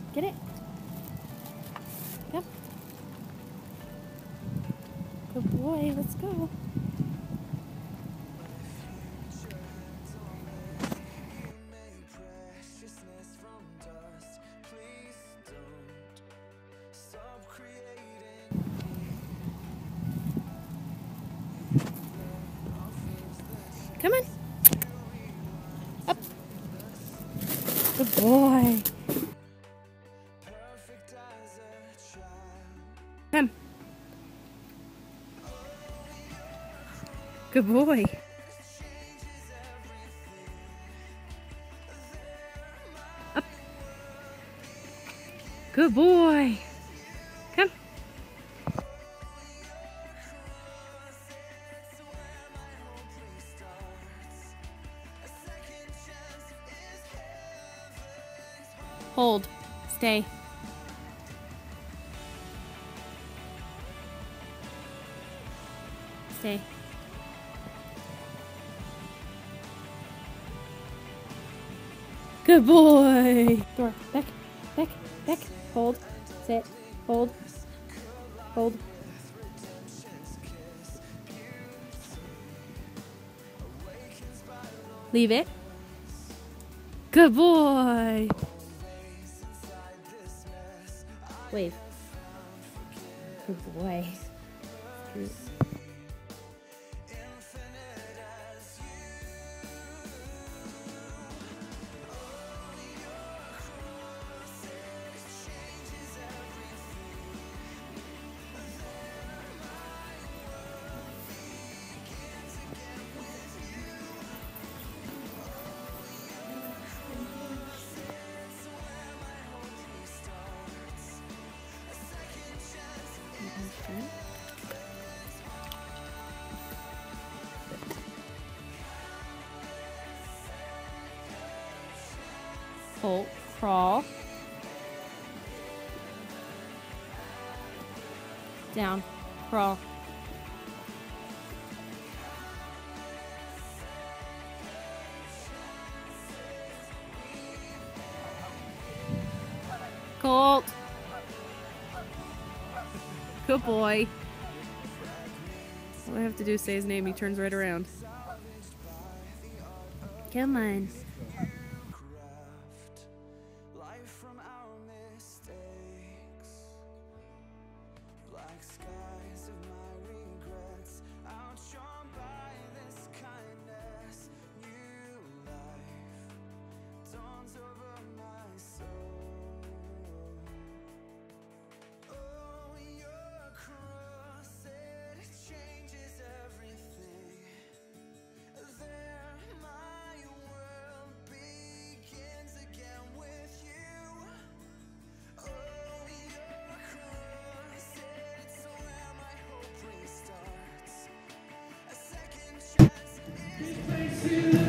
Get it. Yep. Good boy. Let's go. Come on. Up. Good boy. Come. Good boy. Up. Good boy. Come. Hold. Stay. Stay. Good boy. Door. Back. Back. Back. Hold. Sit. Hold. Hold. Leave it. Good boy. Wave. Good boy. Good. Colt, crawl. Down, crawl. Colt. Good boy. All I have to do is say his name, he turns right around. Come on. Face